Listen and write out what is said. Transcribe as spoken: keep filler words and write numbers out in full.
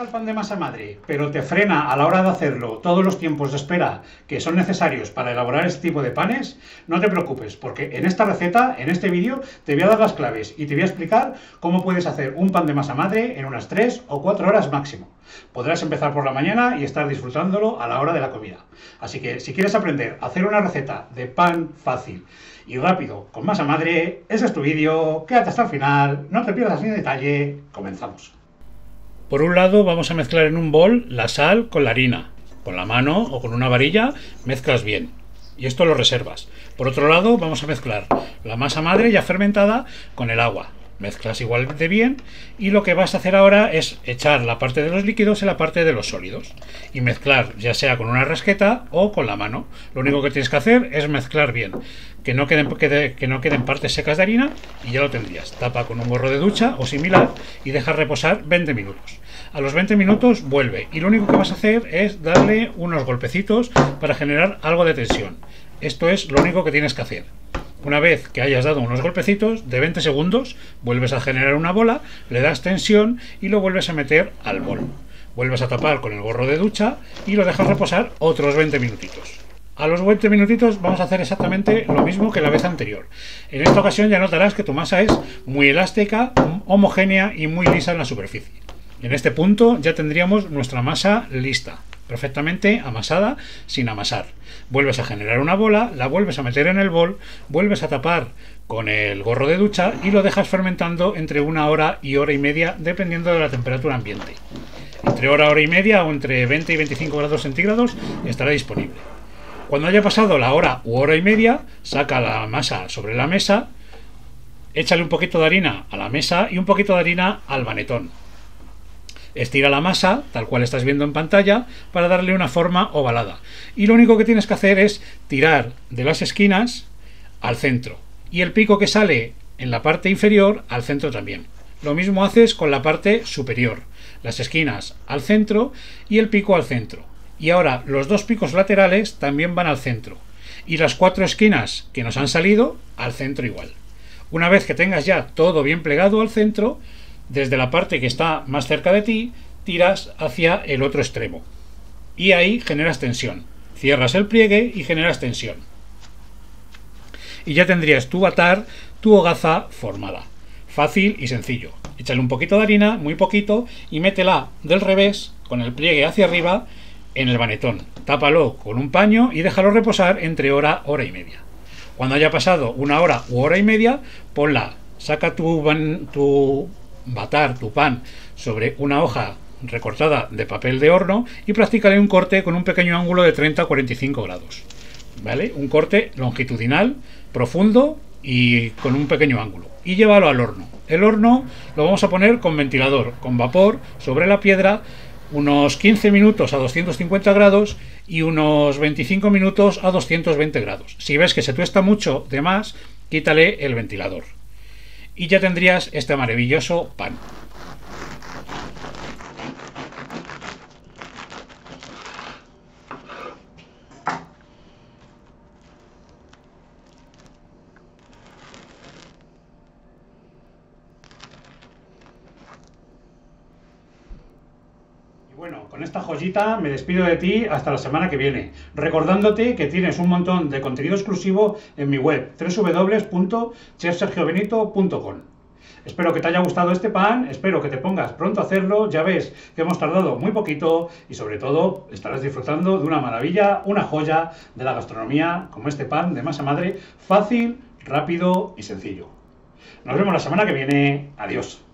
gusta el pan de masa madre, pero te frena a la hora de hacerlo todos los tiempos de espera que son necesarios para elaborar este tipo de panes, no te preocupes, porque en esta receta, en este vídeo, te voy a dar las claves y te voy a explicar cómo puedes hacer un pan de masa madre en unas tres o cuatro horas máximo. Podrás empezar por la mañana y estar disfrutándolo a la hora de la comida. Así que si quieres aprender a hacer una receta de pan fácil y rápido con masa madre, ese es tu vídeo, quédate hasta el final, no te pierdas ni detalle, comenzamos. Por un lado vamos a mezclar en un bol la sal con la harina. Con la mano o con una varilla mezclas bien y esto lo reservas. Por otro lado vamos a mezclar la masa madre ya fermentada con el agua. Mezclas igualmente bien y lo que vas a hacer ahora es echar la parte de los líquidos en la parte de los sólidos y mezclar ya sea con una rasqueta o con la mano. Lo único que tienes que hacer es mezclar bien, que no queden, que, que no queden partes secas de harina y ya lo tendrías. Tapa con un gorro de ducha o similar y deja reposar veinte minutos. A los veinte minutos vuelve y lo único que vas a hacer es darle unos golpecitos para generar algo de tensión. Esto es lo único que tienes que hacer. Una vez que hayas dado unos golpecitos de veinte segundos, vuelves a generar una bola, le das tensión y lo vuelves a meter al bol. Vuelves a tapar con el gorro de ducha y lo dejas reposar otros veinte minutitos. A los veinte minutitos vamos a hacer exactamente lo mismo que la vez anterior. En esta ocasión ya notarás que tu masa es muy elástica, homogénea y muy lisa en la superficie. En este punto ya tendríamos nuestra masa lista, perfectamente amasada sin amasar. Vuelves a generar una bola, la vuelves a meter en el bol, vuelves a tapar con el gorro de ducha y lo dejas fermentando entre una hora y hora y media dependiendo de la temperatura ambiente. Entre hora, hora y media o entre veinte y veinticinco grados centígrados estará disponible. Cuando haya pasado la hora u hora y media, saca la masa sobre la mesa, échale un poquito de harina a la mesa y un poquito de harina al manetón. Estira la masa, tal cual estás viendo en pantalla, para darle una forma ovalada. Y lo único que tienes que hacer es tirar de las esquinas al centro. Y el pico que sale en la parte inferior al centro también. Lo mismo haces con la parte superior. Las esquinas al centro y el pico al centro. Y ahora los dos picos laterales también van al centro. Y las cuatro esquinas que nos han salido al centro igual. Una vez que tengas ya todo bien plegado al centro, desde la parte que está más cerca de ti, tiras hacia el otro extremo. Y ahí generas tensión. Cierras el pliegue y generas tensión. Y ya tendrías tu batar, tu hogaza formada. Fácil y sencillo. Échale un poquito de harina, muy poquito, y métela del revés, con el pliegue hacia arriba, en el manetón. Tápalo con un paño y déjalo reposar entre hora, hora y media. Cuando haya pasado una hora u hora y media, ponla. Saca tu... tu batar tu pan sobre una hoja recortada de papel de horno y practícale un corte con un pequeño ángulo de treinta a cuarenta y cinco grados, ¿vale? Un corte longitudinal, profundo y con un pequeño ángulo y llévalo al horno. El horno lo vamos a poner con ventilador, con vapor sobre la piedra, unos quince minutos a doscientos cincuenta grados y unos veinticinco minutos a doscientos veinte grados. Si ves que se tuesta mucho de más, quítale el ventilador. Y ya tendrías este maravilloso pan. Y bueno, con esta joyita me despido de ti hasta la semana que viene, recordándote que tienes un montón de contenido exclusivo en mi web doble u doble u doble u punto chef sergio benito punto com. Espero que te haya gustado este pan, espero que te pongas pronto a hacerlo, ya ves que hemos tardado muy poquito y sobre todo estarás disfrutando de una maravilla, una joya de la gastronomía como este pan de masa madre, fácil, rápido y sencillo. Nos vemos la semana que viene, adiós.